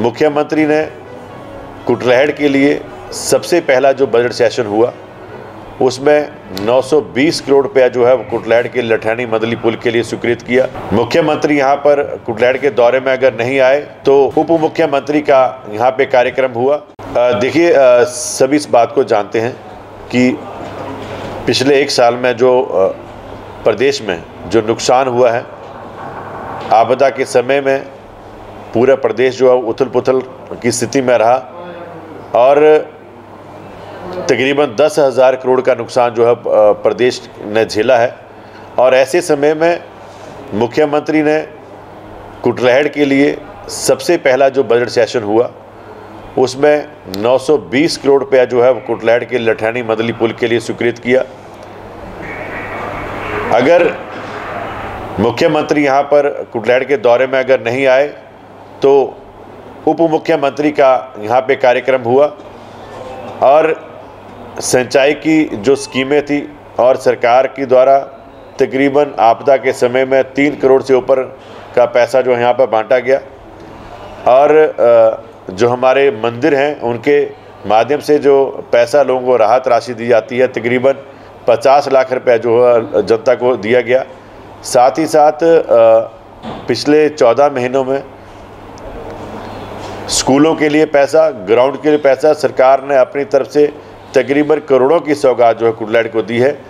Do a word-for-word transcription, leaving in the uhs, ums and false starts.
मुख्यमंत्री ने कुटलैहड़ के लिए सबसे पहला जो बजट सेशन हुआ उसमें नौ सौ बीस करोड़ रुपया जो है वो कुटलैहड़ के लठैनी मंदली पुल के लिए स्वीकृत किया। मुख्यमंत्री यहाँ पर कुटलैहड़ के दौरे में अगर नहीं आए तो उप मुख्यमंत्री का यहाँ पे कार्यक्रम हुआ। देखिए, सभी इस बात को जानते हैं कि पिछले एक साल में जो प्रदेश में जो नुकसान हुआ है, आपदा के समय में पूरा प्रदेश जो है उथल पुथल की स्थिति में रहा और तकरीबन दस हज़ार करोड़ का नुकसान जो है प्रदेश ने झेला है। और ऐसे समय में मुख्यमंत्री ने कुटलैहड़ के लिए सबसे पहला जो बजट सेशन हुआ उसमें नौ सौ बीस करोड़ रुपया जो है वो कुटलैहड़ के लठैनी मंदली पुल के लिए स्वीकृत किया। अगर मुख्यमंत्री यहाँ पर कुटलैहड़ के दौरे में अगर नहीं आए तो उप मुख्यमंत्री का यहाँ पे कार्यक्रम हुआ और सिंचाई की जो स्कीमें थी और सरकार की द्वारा तकरीबन आपदा के समय में तीन करोड़ से ऊपर का पैसा जो यहाँ पर बांटा गया और जो हमारे मंदिर हैं उनके माध्यम से जो पैसा लोगों को राहत राशि दी जाती है तकरीबन पचास लाख रुपए जो है जनता को दिया गया। साथ ही साथ पिछले चौदह महीनों में स्कूलों के लिए पैसा, ग्राउंड के लिए पैसा सरकार ने अपनी तरफ से तकरीबन करोड़ों की सौगात जो है कुटलैहड़ को दी है।